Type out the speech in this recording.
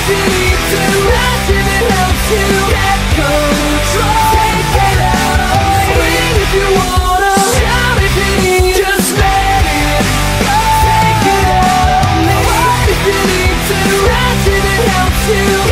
if you need to, ask if it helps you get control. Take it out on me. Scream if you wanna, shout if you need, just let it go. Take it out on me. What if you need to, ask if it helps you